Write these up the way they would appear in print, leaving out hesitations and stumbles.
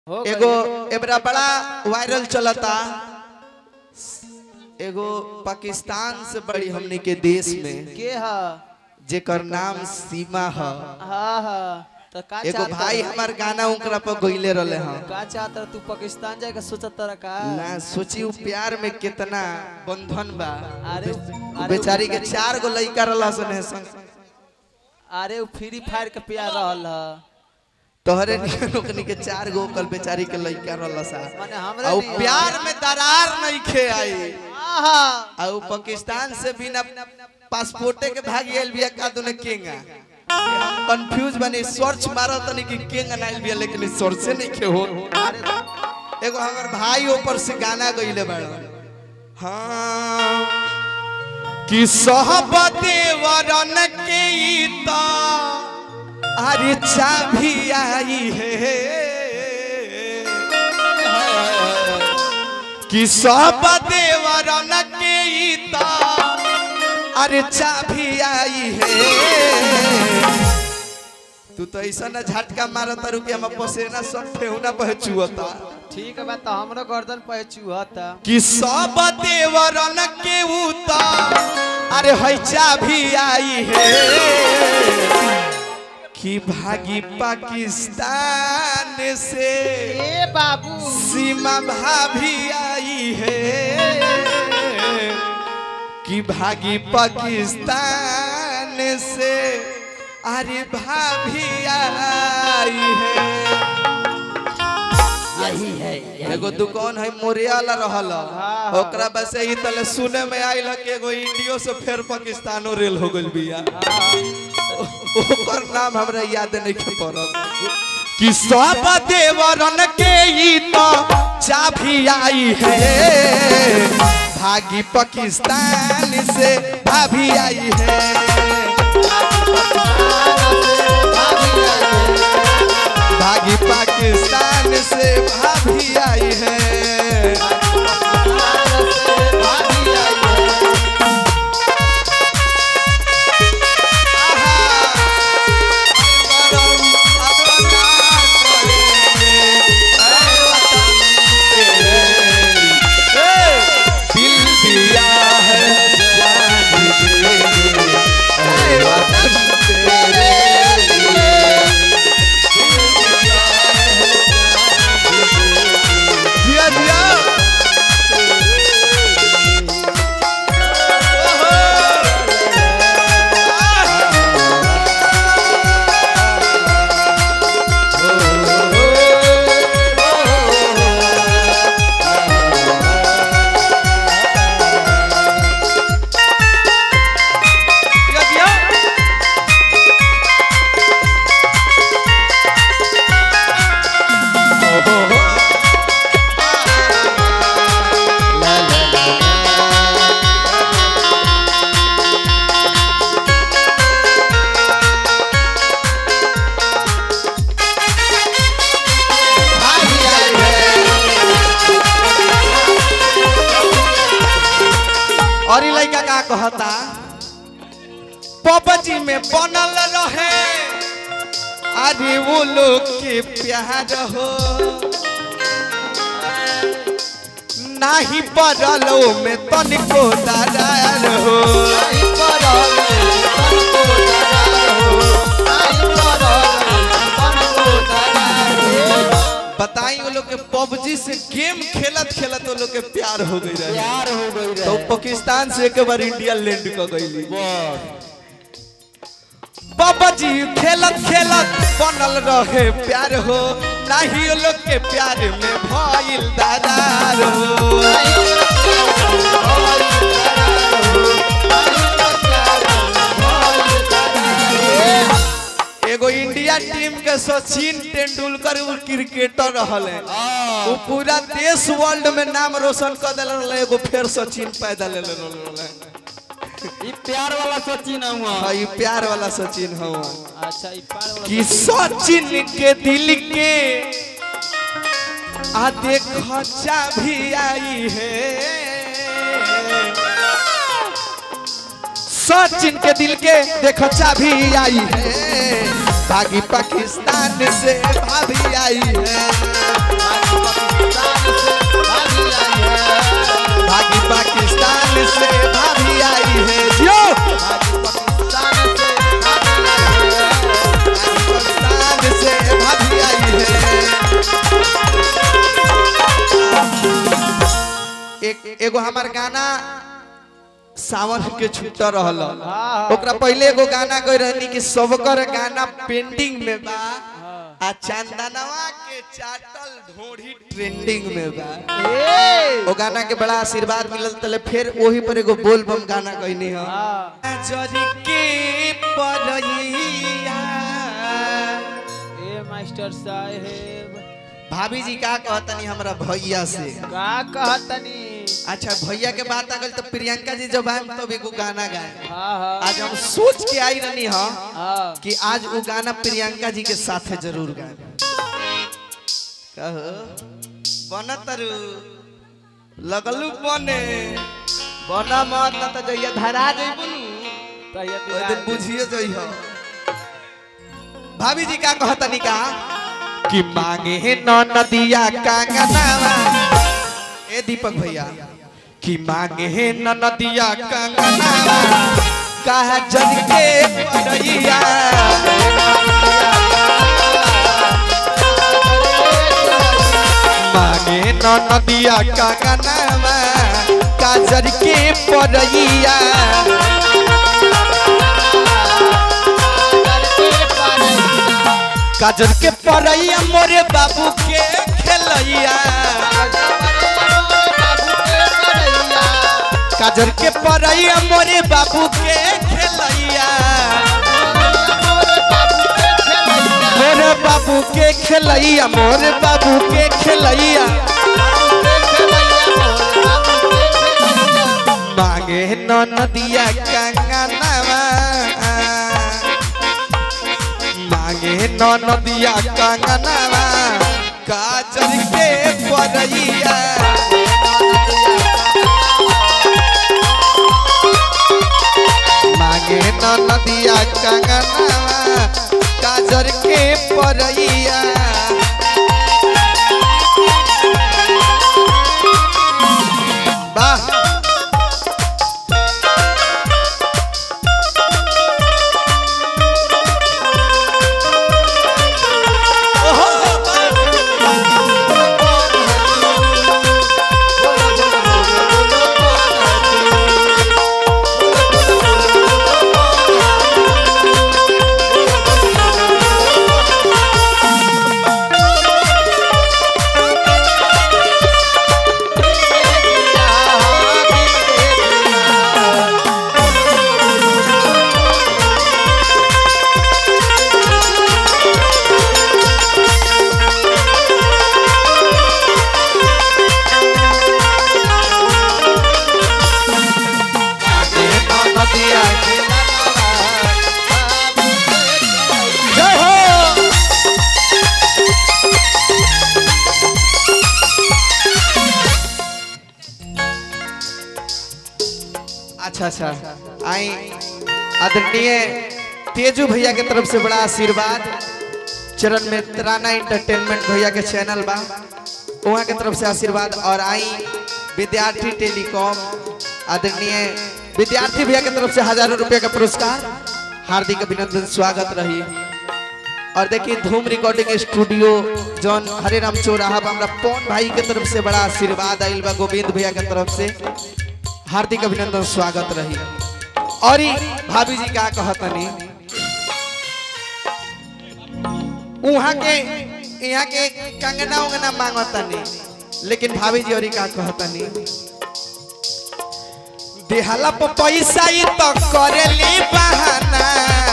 एगो एबरा बड़ा वायरल चलता एगो पाकिस्तान से बड़ी हमने के देश में के हा जेकर नाम सीमा है। हाँ हाँ तो का एगो भाई हमार गाना उनकरा पर गइले रहले हैं। का चाहता तू पाकिस्तान जाए का सोचत तरह का ना सोची उ प्यार में कितना बंधन बा। अरे बेचारी के 4 गो लइका रहला सन संग। अरे उ फ्री फायर के प्यार रहल ह तोहरे निकनी के 4 गो कल बेचारी के लइका रहला सा माने हमरे और प्यार में दरार नहीं खे आई। आहा और पाकिस्तान से बिना पासपोर्टे के भाग गेल बिया का दुने केंगा। हम कंफ्यूज बने सर्च मारो तनी कि केंगा नाइल बिया लेकिन सर्च से नहीं के हो। एगो हमर भाई ऊपर से गाना गइले बाड़ो हां कि सहबते वरन के ईता अरे चाभी आई है कि सब देवरन के ईता अरे चाभी आई है। तू तो ऐसा ना झटका मारा तारू कि हम पसेना सब फेहुना पहुंचुता। ठीक है बात हमरो गर्दन पे चुहता कि सब देवरन के ऊता अरे है चाभी आई है कि भागी पाकिस्तान से ए बाबू सीमा भाभी आई है कि भागी पाकिस्तान से अरे भाभी आई है। यही है एगो दुकान है मोरियाला रहल ओकरा बस ही तले सुने में आइल कि एगो इंडियो से फिर पाकिस्तानो रेल हो गइल बिया। ओकर नाम हमरा याद नहीं के पड़ल कि सब देवरन के ई तो चाभी आई है भागी पाकिस्तान से भाभी आई है। भागी पाकिस्तान से भाभी आई है। और लड़का का कहता पबजी में बनल रहे अरे वो लोग के प्यार हो नहीं पड़लो में तनिको दरार हो। बताई वो लोग के पबजी से गेम खेलत खेलत वो लोग के प्यार हो गई रहे तो पाकिस्तान से एक बार इंडिया लैंड कर गई। पबजी खेलत खेलत बनल रहे प्यार हो नहीं वो लोग के प्यार में भइल दरार हो। एगो इंडिया टीम के सचिन तेंदुलकर वो क्रिकेटर रहले वो पूरा देश वर्ल्ड में नाम रोशन कर देले रहले। एगो फिर सचिन पैदा ले रहले ई प्यार वाला सचिन हुआ हां ई प्यार वाला सचिन हुआ। अच्छा ई प्यार वाला कि सचिन के दिल के आ देखो चाभी आई है। सचिन के दिल के देखो चाभी आई है भागी पाकिस्तान से भाभी आई है। एगो हमार गाना सावन के छूट रहल ओकरा पहले एगो गाना गई रहनी कि सबकर गाना पेंडिंग में बा आ चंदनवा के चाटल ढोढ़ी ट्रेंडिंग में बा। ओ गाना के बड़ा आशीर्वाद मिलल तले फिर वही पर एगो बोल बम गाना गईनी ह जरी के परैया ए मास्टर साहेब भाभी जी का कहतनी हमरा भैया से का कहतनी। अच्छा भैया के बात आ गई तो प्रियंका जी जब आए तब एगो गाना गाए। हाँ आज हम सोच के आई रहनी हाँ कि आज वो गाना प्रियंका जी के साथ जरूर गाए। कहो बनतरु लगलू बने बना मत न तो जइया धरा जइबू ओ दिन बुझिए जइहो। भाभी जी का कहतनी का कि मांगे है नदिया कंगनावा ए दीपक भैया कि मांगे है नदिया कंगनावा कहा जग के परैया मांगे नदिया कंगनावा का जग के परैया काजर के परैया मोरे बाबू के खेलैया काजर के परैया मोरे बाबू के खेलैया मोरे बाबू के खेलैया मोरे बाबू के खेलैया मांगे नदिया कंगनावा मांगे नदिया कंगनावा काजल के परैया मांगे नदिया कंगनावा काजल के परैया वाह अच्छा अच्छा आई आदरणीय तेजू भैया के तरफ से बड़ा आशीर्वाद चरण में तराना एंटरटेनमेंट भैया के चैनल बा वहाँ के तरफ से आशीर्वाद और आई विद्यार्थी टेलीकॉम आदरणीय विद्यार्थी भैया के तरफ से हजारों रुपये का पुरस्कार हार्दिक अभिनंदन स्वागत रही। और देखिए धूम रिकॉर्डिंग स्टूडियो जौन हरे राम चौराहा हमरा पवन भाई के तरफ से बड़ा आशीर्वाद आइल बा गोविंद भैया के तरफ से हार्दिक अभिनंदन स्वागत रही। और भाभी जी का कहतनी वहाँ के यहाँ के कंगना उंगना मांगतनी लेकिन भाभी जी और का कहतनी देहला पर पैसा ही तो करेली बहाना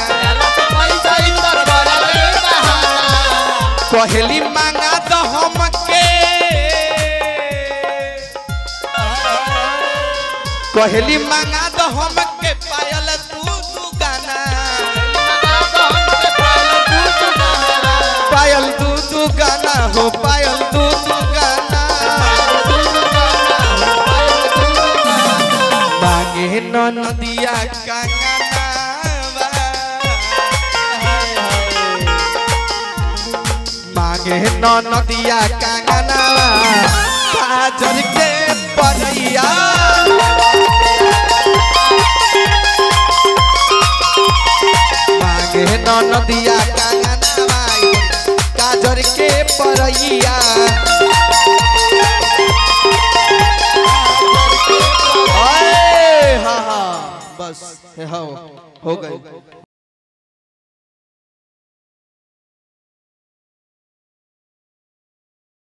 कहली मांगा तो हमके कहली मांगा तो हमके पायल तू गाना पायल तू गाना हो पायल तू गाना मांगे नदिया कंगनावा मांगे नदिया कंगनावा काजल के परैया मांगे नदिया कंगनावा काजल के परैया हाँ हो गई